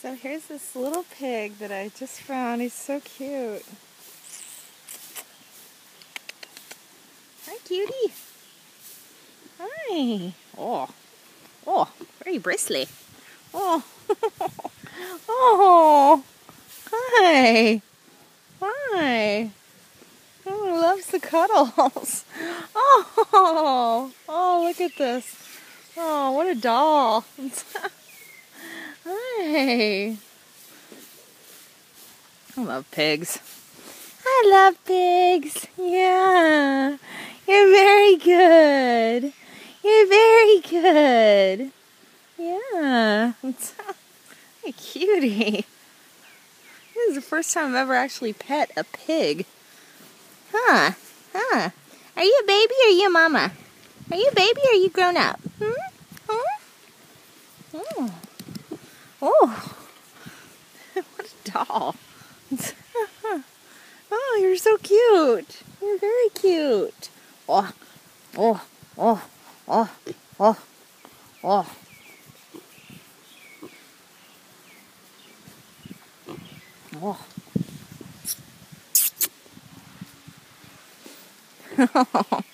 So here's this little pig that I just found. He's so cute. Hi, cutie. Hi. Oh, very bristly. Oh, oh, hi. Hi. Oh, he loves the cuddles. Oh, look at this. Oh, what a doll. Hi. I love pigs. I love pigs. Yeah. You're very good. You're very good. Yeah. Hey, cutie. This is the first time I've ever actually pet a pig. Huh? Are you a baby or are you a mama? Are you a baby or are you grown up? Oh. Oh. What a doll. Oh, you're so cute. You're very cute. Oh. Oh. Oh. Oh. Oh. Oh. Oh.